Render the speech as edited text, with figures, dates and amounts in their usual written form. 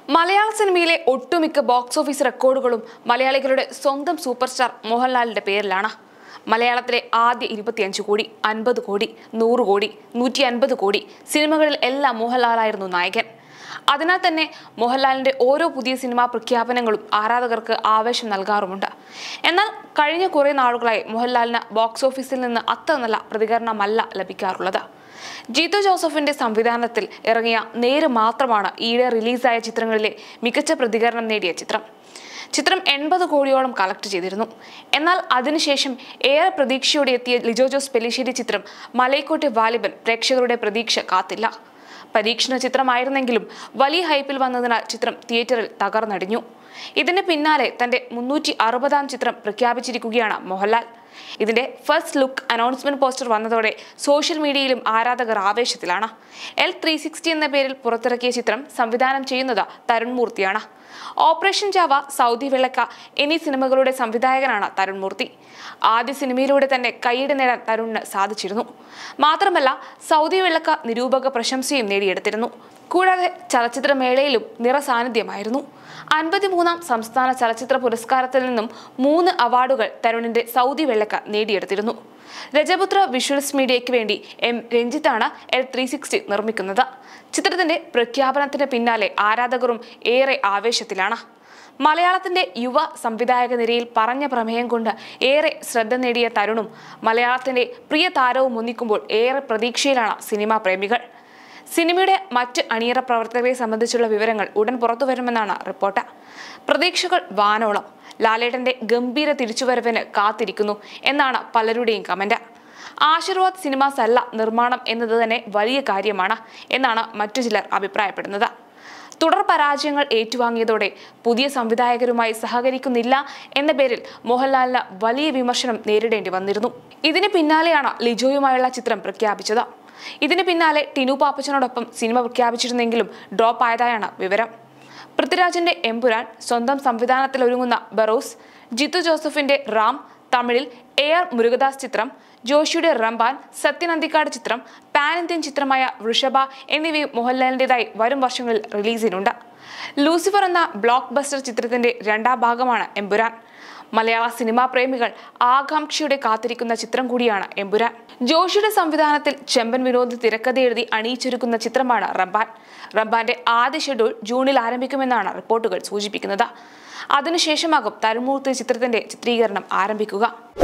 മലയാള സിനിമയിലെ ഒട്ടുമിക്ക box office റെക്കോർഡുകളും മലയാളികളുടെ സ്വന്തം സൂപ്പർ സ്റ്റാർ മോഹൻലാലിന്റെ പേരിലാണ്. മലയാളത്തിലെ ആദ്യ 25 കോടി, 50 കോടി, 100 കോടി, 150 കോടി സിനിമകളിൽ എല്ലാം മോഹൻലാലായിരുന്നു നായകൻ. അതിനാൽ തന്നെ മോഹൻലാലിന്റെ ഓരോ പുതിയ സിനിമാ പ്രഖ്യാപനങ്ങളും ആരാധകർക്ക് ആവേശം നൽകാറുമുണ്ട്. എന്നാൽ കഴിഞ്ഞ കുറേ നാളുകളായി മോഹൻലാലിന് ബോക്സ് ഓഫീസിൽ നിന്ന് അത്ര നല്ല പ്രതികരണമല്ല ലഭിക്കാറുള്ളത്. ജീത്തു ജോസഫിന്റെ സംവിധാനത്തിൽ ഇറങ്ങിയ നേര് മാത്രമാണ് ഈയിടെ റിലീസായ ചിത്രങ്ങളിലെ മികച്ച പ്രതികരണം നേടിയ ചിത്രം. ചിത്രം 80 കോടിയോളം കളക്ട് ചെയ്തിരുന്നു. എന്നാൽ അതിനുശേഷം ഏറെ പ്രതീക്ഷയോടെ എത്തിയ ലിജോ ജോസ് പെല്ലിശ്ശേരി ചിത്രം മലൈക്കോട്ടെ വാലിബൻ പ്രേക്ഷകരുടെ പ്രതീക്ഷ കാത്തില്ല. പരീക്ഷണ ചിത്രമായിരുന്നെങ്കിലും വലിയ ഹൈപ്പിൽ വന്നതിനാൽ ചിത്രം തിയേറ്ററിൽ തകർന്നടിഞ്ഞു. ഇതിന് പിന്നാലെ തന്റെ 360-ാം ചിത്രം പ്രഖ്യാപിച്ചിരിക്കുകയാണ് മോഹൻലാൽ. ഇതിന്റെ ഫസ്റ്റ് ലുക്ക് അനൗൺസ്മെന്റ് പോസ്റ്റർ വന്നതോടെ സോഷ്യൽ മീഡിയയിലും ആരാധകർ ആവേശത്തിലാണ്. L360 എന്ന പേരിൽ പുറത്തിറക്കിയ ചിത്രം സംവിധാനം ചെയ്യുന്നത് തരുൺ മൂർത്തിയാണ്. ഓപ്പറേഷൻ ജാവ, സൗദി വെള്ളക്ക എന്നീ സിനിമകളുടെ സംവിധായകനാണ് തരുൺ മൂർത്തി. ആദ്യ സിനിമയിലൂടെ തന്നെ കൈയ്യടി നേടാൻ തരുണിന് സാധിച്ചിരുന്നു. മാത്രമല്ല സൗദി വെള്ളക്ക നിരൂപക പ്രശംസയും നേടിയെടുത്തിരുന്നു. കൂടാതെ ചലച്ചിത്രമേളയിലും നിറസാന്നിധ്യമായിരുന്നു. 53-ാം സംസ്ഥാന ചലച്ചിത്ര പുരസ്കാരത്തിൽ നിന്നും 3 അവാർഡുകൾ തരുണിന്റെ സൗദി വെള്ളക്ക നേടിയെടുത്തിരുന്നു. രജപുത്ര വിഷ്വൽസ് മീഡിയയ്ക്ക് വേണ്ടി M. രഞ്ജിത്താണ് L360 നിർമ്മിക്കുന്നത്. ചിത്രത്തിന്റെ പ്രഖ്യാപനത്തിന് പിന്നാലെ ആരാധകരും ഏറെ ആവേശത്തിലാണ്. മലയാളത്തിന്റെ യുവ സംവിധായക നിരയിൽ പറഞ്ഞ പ്രമേയം കൊണ്ട് ഏറെ ശ്രദ്ധ നേടിയ തരുണും മലയാളത്തിന്റെ പ്രിയ താരവും ഒന്നിക്കുമ്പോൾ ഏറെ പ്രതീക്ഷയിലാണ് സിനിമാ പ്രേമികൾ. സിനിമയുടെ മറ്റ് അണിയറ പ്രവർത്തകരെ സംബന്ധിച്ചുള്ള വിവരങ്ങൾ ഉടൻ പുറത്തുവരുമെന്നാണ് റിപ്പോർട്ട്. പ്രതീക്ഷകൾ വാനോളം. ലാലേട്ടന്റെ ഗംഭീര തിരിച്ചുവരവിന് കാത്തിരിക്കുന്നു എന്നാണ് പലരുടെയും കമന്റ്. ആശീർവാദ് സിനിമാസ് അല്ല നിർമ്മാണം എന്നത് തന്നെ വലിയ കാര്യമാണ് എന്നാണ് മറ്റു ചിലർ അഭിപ്രായപ്പെടുന്നത്. തുടർ പരാജയങ്ങൾ ഏറ്റുവാങ്ങിയതോടെ പുതിയ സംവിധായകരുമായി സഹകരിക്കുന്നില്ല എന്ന പേരിൽ മോഹൻലാലിന് വലിയ വിമർശനം നേരിടേണ്ടി വന്നിരുന്നു. ഇതിന് പിന്നാലെയാണ് ലിജോയുമായുള്ള ചിത്രം പ്രഖ്യാപിച്ചത്. ഇതിന് പിന്നാലെ ടിനു പാപ്പച്ചനോടൊപ്പം സിനിമ പ്രഖ്യാപിച്ചിരുന്നെങ്കിലും ഡ്രോപ്പ് ആയതായാണ് വിവരം. പൃഥ്വിരാജിന്റെ എമ്പുരാൻ, സ്വന്തം സംവിധാനത്തിൽ ഒരുങ്ങുന്ന ബറോസ്, ജിത്തു ജോസഫിന്റെ റാം, തമിഴിൽ AR മുരുകദാസ് ചിത്രം, ജോഷിയുടെ റംബാൻ, സത്യൻ അന്തിക്കാട് ചിത്രം, പാൻ ഇന്ത്യൻ ചിത്രമായ വൃഷഭ എന്നിവയും മോഹൻലാലിന്റേതായി വരും വർഷങ്ങളിൽ റിലീസിനുണ്ട്. ലൂസിഫർ എന്ന ബ്ലോക്ക് ബസ്റ്റർ ചിത്രത്തിന്റെ 2ാം ഭാഗമാണ് എമ്പുരാൻ. മലയാള സിനിമാ പ്രേമികൾ ആകാംക്ഷയോടെ കാത്തിരിക്കുന്ന ചിത്രം കൂടിയാണ് എമ്പുരാൻ. ജോഷിയുടെ സംവിധാനത്തിൽ ചെമ്പൻ വിനോദ് തിരക്കഥ എഴുതി അണിയിച്ചൊരുക്കുന്ന ചിത്രമാണ് റംബാൻ. റംബാന്റെ ആദ്യ ഷെഡ്യൂൾ ജൂണിൽ ആരംഭിക്കുമെന്നാണ് റിപ്പോർട്ടുകൾ സൂചിപ്പിക്കുന്നത്. അതിനുശേഷമാകും തരുൺ മൂർത്തി ചിത്രത്തിന്റെ ചിത്രീകരണം ആരംഭിക്കുക.